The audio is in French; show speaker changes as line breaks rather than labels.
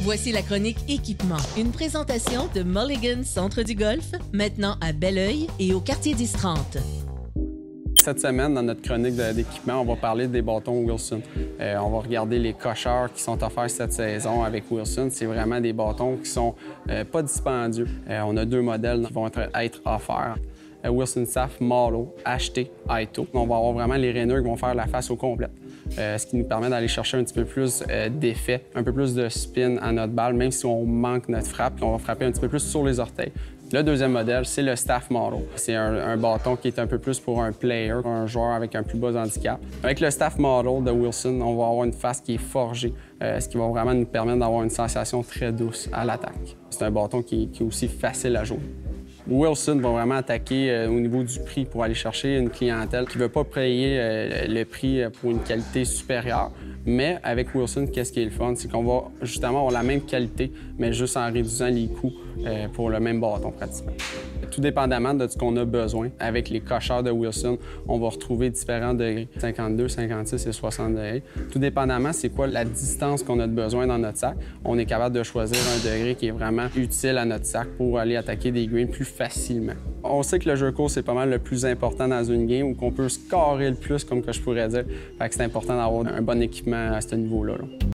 Voici la chronique équipement. Une présentation de Mulligan Centre du Golf, maintenant à Belleuil et au quartier 10-30.
Cette semaine, dans notre chronique d'équipement, on va parler des bâtons Wilson. On va regarder les cocheurs qui sont offerts cette saison avec Wilson. C'est vraiment des bâtons qui sont pas dispendieux. On a deux modèles qui vont être offerts. Wilson Staff Malo, HT, Ito. On va avoir vraiment les rainures qui vont faire la face au complet. Ce qui nous permet d'aller chercher un petit peu plus d'effet, un peu plus de spin à notre balle, même si on manque notre frappe, on va frapper un petit peu plus sur les orteils. Le deuxième modèle, c'est le Staff Model. C'est un bâton qui est un peu plus pour un player, un joueur avec un plus bas handicap. Avec le Staff Model de Wilson, on va avoir une face qui est forgée, ce qui va vraiment nous permettre d'avoir une sensation très douce à l'attaque. C'est un bâton qui est aussi facile à jouer. Wilson va vraiment attaquer au niveau du prix pour aller chercher une clientèle qui ne veut pas payer le prix pour une qualité supérieure. Mais avec Wilson, qu'est-ce qui est le fun? C'est qu'on va justement avoir la même qualité, mais juste en réduisant les coûts pour le même bâton pratiquement. Tout dépendamment de ce qu'on a besoin, avec les cocheurs de Wilson, on va retrouver différents degrés, 52, 56 et 60 degrés. Tout dépendamment, c'est quoi la distance qu'on a de besoin dans notre sac, on est capable de choisir un degré qui est vraiment utile à notre sac pour aller attaquer des greens plus facilement. On sait que le jeu court, c'est pas mal le plus important dans une game ou qu'on peut scorer le plus, comme que je pourrais dire. Fait que c'est important d'avoir un bon équipement à ce niveau-là.